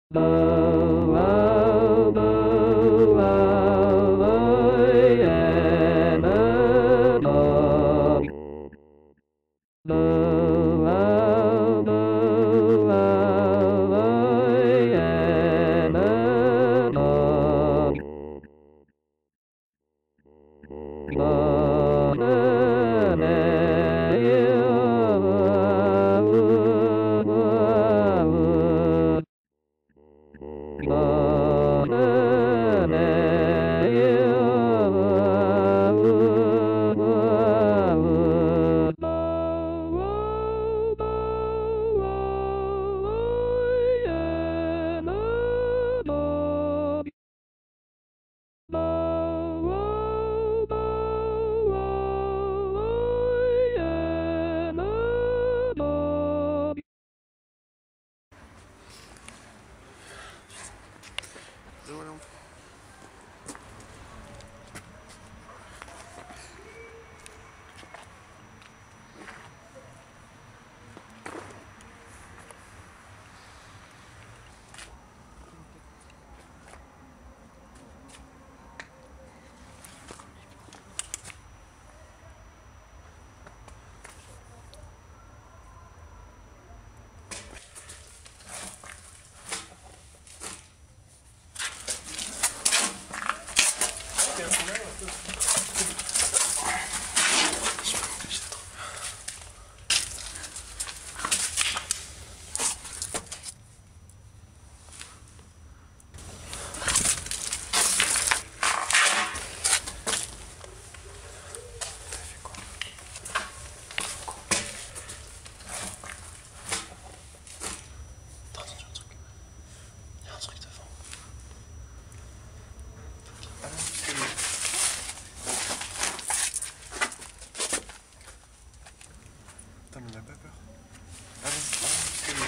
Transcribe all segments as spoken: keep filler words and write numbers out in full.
Putain, mais il n'a pas peur. Ah, vas-y, ah,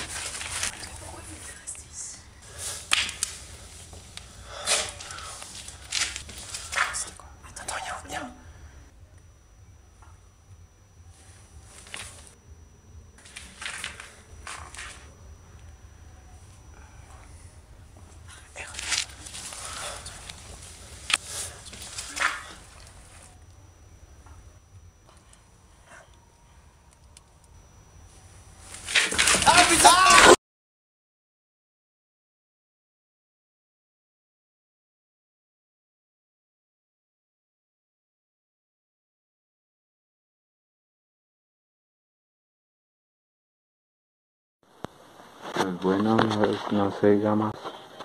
c'était quoi? Attends, attends, viens, viens. Ah putain! Pues bueno, no, no se diga más,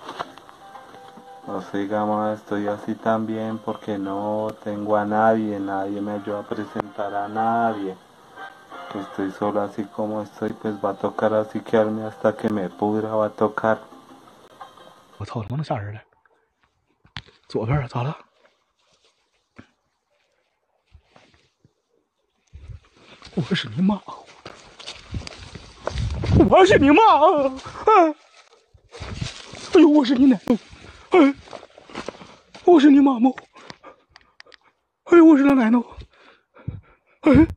no se diga más, estoy así también porque no tengo a nadie, nadie me ayuda a presentar a nadie, estoy solo así como estoy, pues va a tocar así quedarme hasta que me pudra, va a tocar. 我操，他妈能吓人了！左边咋了？我是你妈！我是你妈！哎，哎呦，我是你奶奶！哎，我是你妈妈！哎呦，我是他奶奶！哎。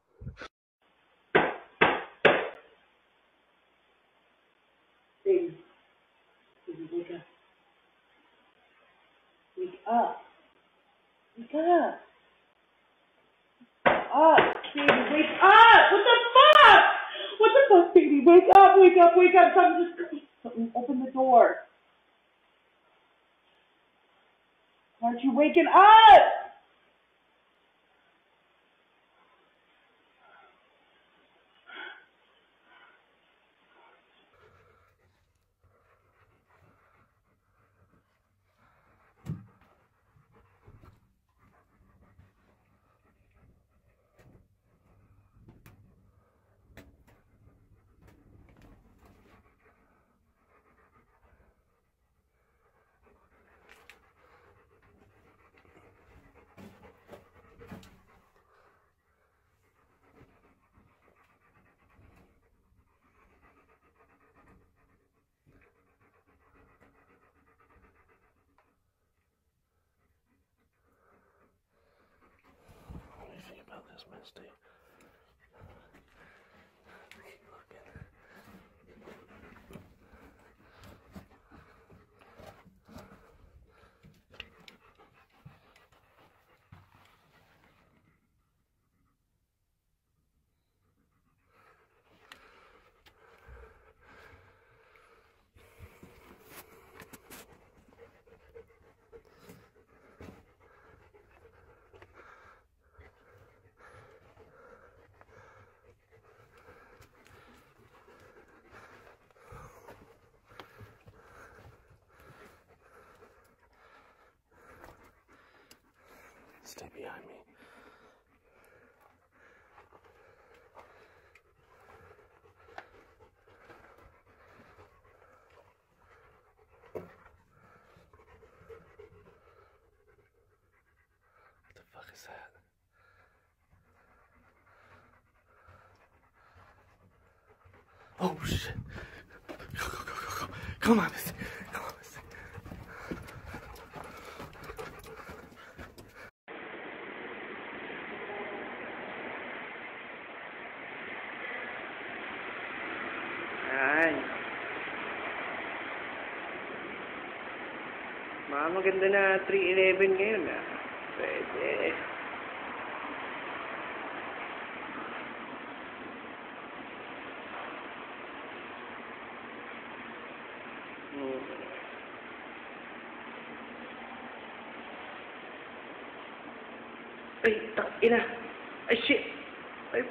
Baby, baby, wake up. Wake up. Wake up. Up, baby, wake up! What the fuck? What the fuck, baby? Wake up, wake up, wake up. Something just something, open the door. Aren't you waking up? Stay behind me. What the fuck is that? Oh shit. Go, go, go, go, go. Come on, Missy. Come on, Missy. Ayan. Mga maganda na three eleven ngayon ah. Pwede. Hmm. Ay, tak ina. Ay, shit. Ay,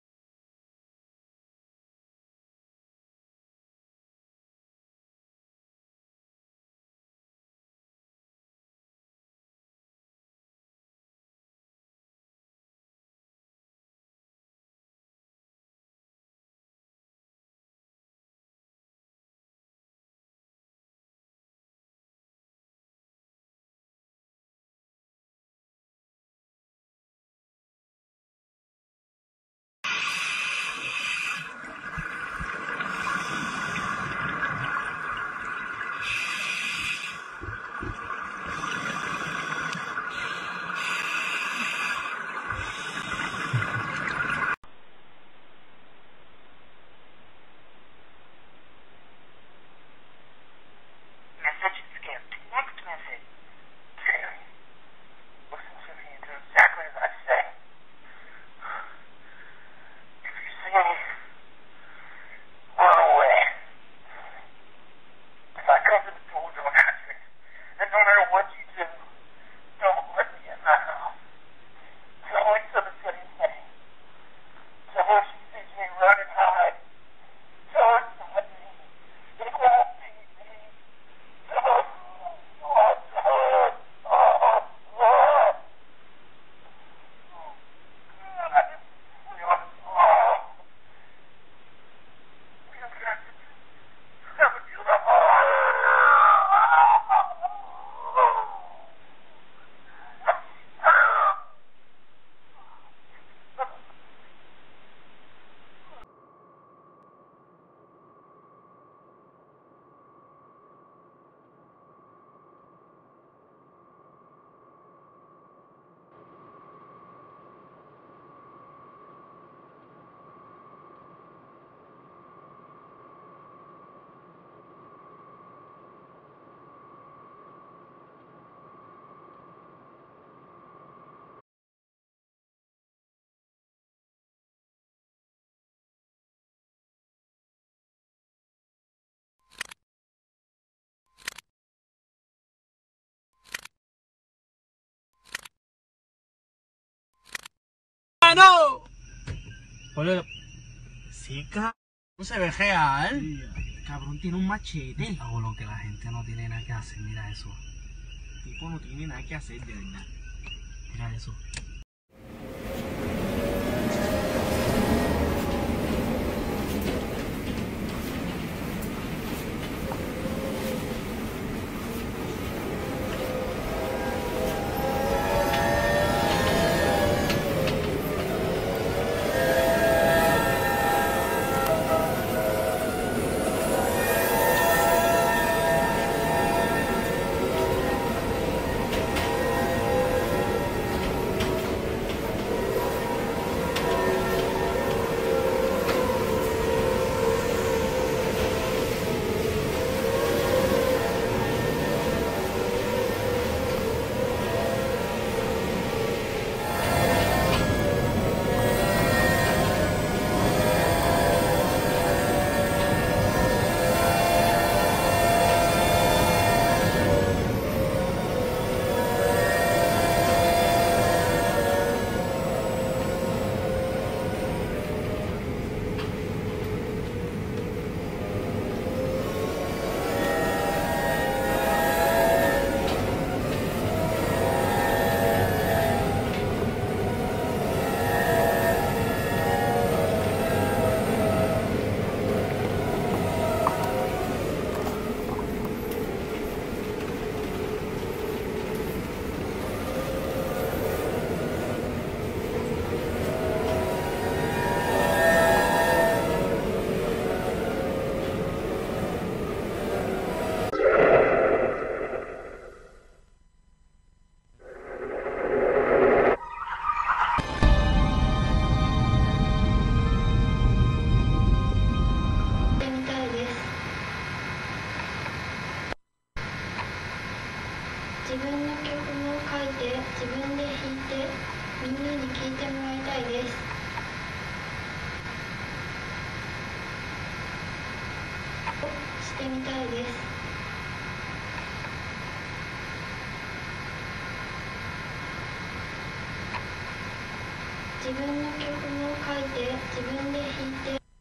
Message skipped. Next message. Jerry, listen to me and do exactly as I say. If you see me, run away. If I come to the door, don't answer it. And no matter what you do, don't let me in my house. Tell Lisa the same thing. Tell her she sees me run and hide. Tell her it's not me. It won't be me. Tell her. Oh, tell her. Oh, oh, oh. God. Oh. You got to have a beautiful. ¡No! Boludo. Sí, cabrón. No se ve real. cabrón tiene un machete. Hago lo que la gente no tiene nada que hacer. Mira eso. El tipo no tiene nada que hacer, de verdad. Mira eso. してみたいです。自分の曲も書いて自分で弾いて。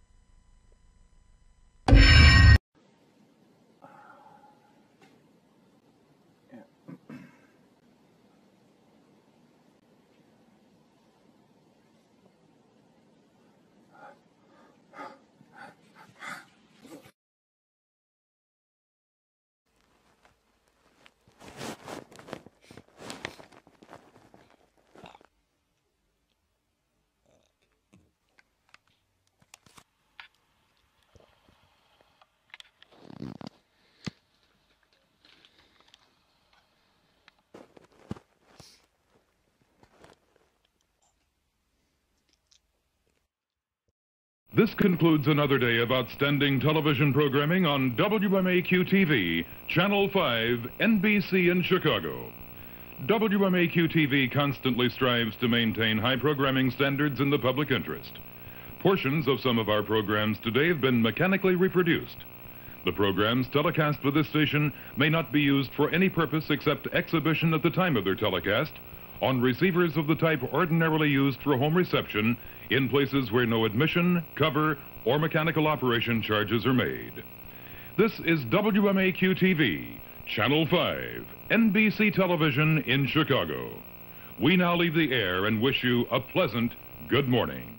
This concludes another day of outstanding television programming on W M A Q T V, Channel five, N B C in Chicago. W M A Q T V constantly strives to maintain high programming standards in the public interest. Portions of some of our programs today have been mechanically reproduced. The programs telecast for this station may not be used for any purpose except exhibition at the time of their telecast on receivers of the type ordinarily used for home reception in places where no admission, cover, or mechanical operation charges are made. This is W M A Q T V, Channel five, N B C Television in Chicago. We now leave the air and wish you a pleasant good morning.